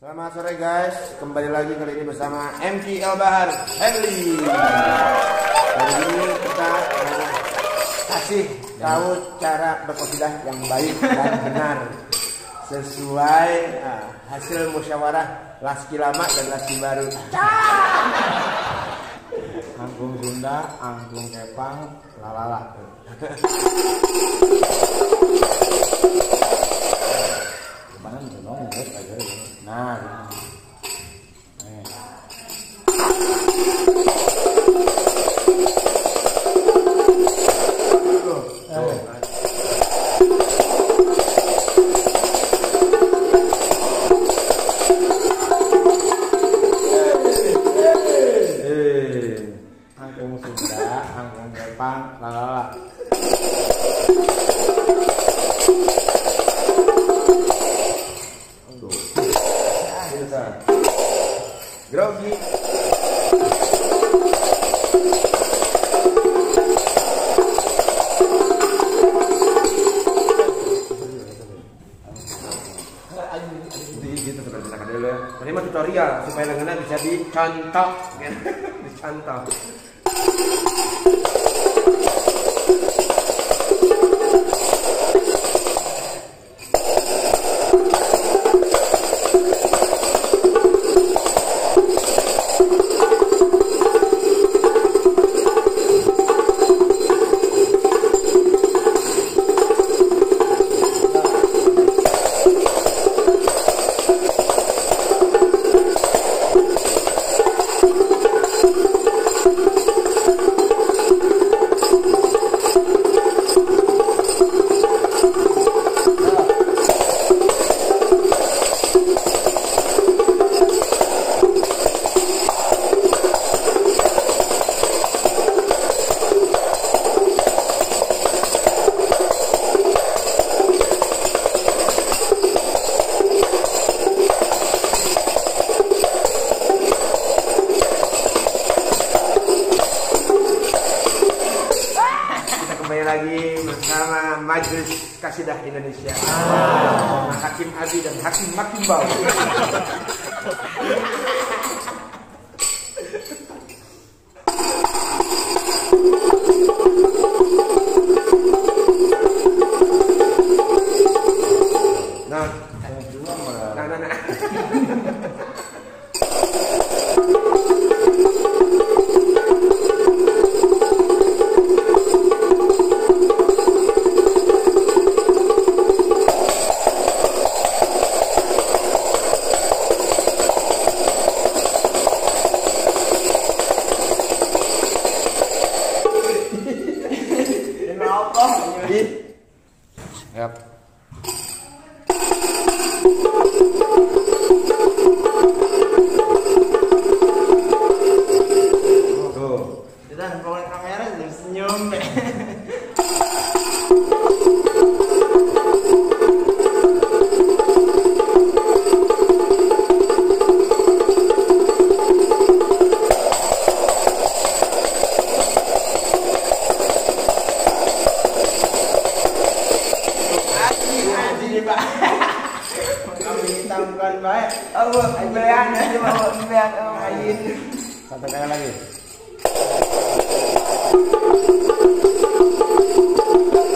Selamat sore guys, kembali lagi kali ini bersama MTL Bahar Henry. Hari ini kita kasih tahu cara berqasidah yang baik dan benar sesuai hasil musyawarah Laski lama dan Laski baru. Angklung Sunda, angklung Kepang, lalala. Gimana nih dong, aja. Nah, angklung Sunda, angklung Kepang, lalala. Grogi. Gitu sebenarnya dulu. Tadi mah tutorial supaya lengannya bisa dicontoh, dicontoh. Kembali lagi bersama Majelis Qasidah Indonesia, Hakim Abi dan Hakim Makimbau. Nah. Yap. Tuh. Kita handphone kamera jadi senyum. Bukan baik. Bean main. Satu kali lagi.